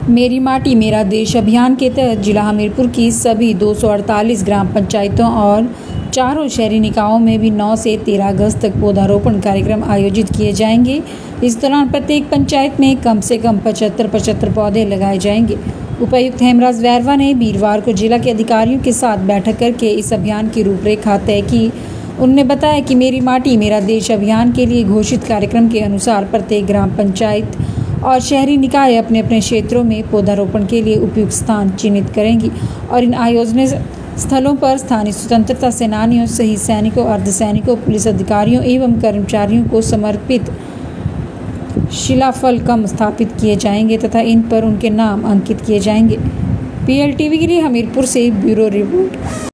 मेरी माटी मेरा देश अभियान के तहत जिला हमीरपुर की सभी 248 ग्राम पंचायतों और चारों शहरी निकायों में भी 9 से 13 अगस्त तक पौधारोपण कार्यक्रम आयोजित किए जाएंगे। इस दौरान प्रत्येक पंचायत में कम से कम 75 पौधे लगाए जाएंगे। उपायुक्त हेमराज वैरवा ने वीरवार को जिला के अधिकारियों के साथ बैठक करके इस अभियान की रूपरेखा तय की। उन्होंने बताया कि मेरी माटी मेरा देश अभियान के लिए घोषित कार्यक्रम के अनुसार प्रत्येक ग्राम पंचायत और शहरी निकाय अपने अपने क्षेत्रों में पौधारोपण के लिए उपयुक्त स्थान चिन्हित करेंगी और इन आयोजन स्थलों पर स्थानीय स्वतंत्रता सेनानियों, शहीद सैनिकों, अर्धसैनिकों, पुलिस अधिकारियों एवं कर्मचारियों को समर्पित शिलाफलक स्थापित किए जाएंगे तथा इन पर उनके नाम अंकित किए जाएंगे। PLTV के लिए हमीरपुर से ब्यूरो रिपोर्ट।